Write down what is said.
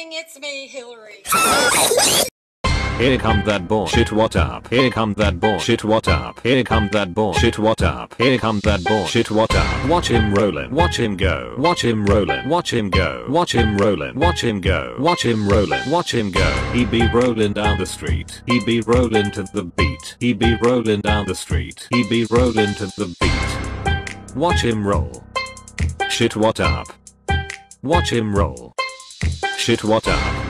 morning, it's me, Hillary. Here come that bullshit, what up? Here come that bullshit, what up? Here come that bullshit, what up? Here come that bullshit, what up? Watch him rollin', watch him go. Watch him rollin', watch him go. Watch him rollin', watch him go. Watch him rollin', watch him go. He be rollin' down the street. He be rollin' to the beat. He be rollin' down the street. He be rollin' to the beat. Watch him roll. Shit, what up? Watch him roll. Shit, what up?